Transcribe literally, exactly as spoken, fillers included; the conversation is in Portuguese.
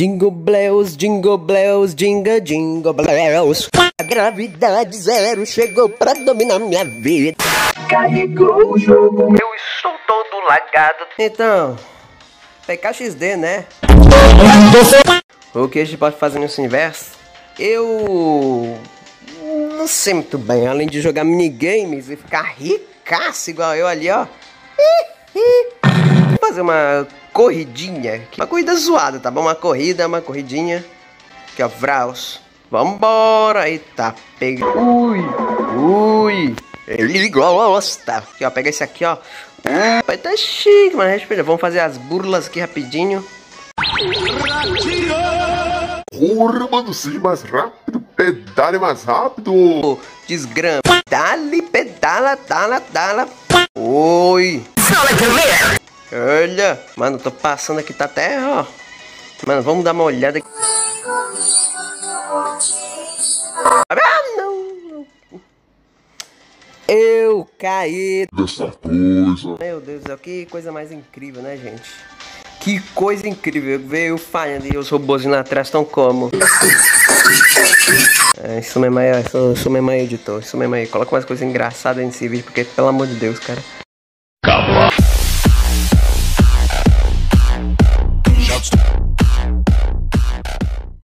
Jingle bells, jingle bells, jingle, jingle bells. A gravidade zero chegou pra dominar minha vida. Carregou o jogo, eu estou todo lagado. Então, P K X D, né? O que a gente pode fazer nesse universo? Eu não sei muito bem, além de jogar minigames e ficar ricaço igual eu ali, ó. Vou fazer uma corridinha, uma corrida zoada, tá bom? Uma corrida, uma corridinha. Aqui, ó, Vraus. Vambora, eita, pega. Ui, ui, ele gosta. Aqui, ó, pega esse aqui, ó. Vai tá chique, mas respeita. Vamos fazer as burlas aqui rapidinho. Porra, mano, seja mais rápido, pedale mais rápido. Desgrama. Dale, pedala, dala, dala. Oi. Olha, mano, tô passando aqui, tá até, ó. Mano, vamos dar uma olhada aqui. Ah, não. Eu caí. Dessa coisa. Meu Deus do céu, que coisa mais incrível, né, gente? Que coisa incrível. Veio falhando e os robôzinhos lá atrás estão como? É, isso mesmo aí, isso, isso mesmo aí, editor. Isso mesmo aí. Coloca umas coisas engraçadas nesse vídeo, porque, pelo amor de Deus, cara. Calma.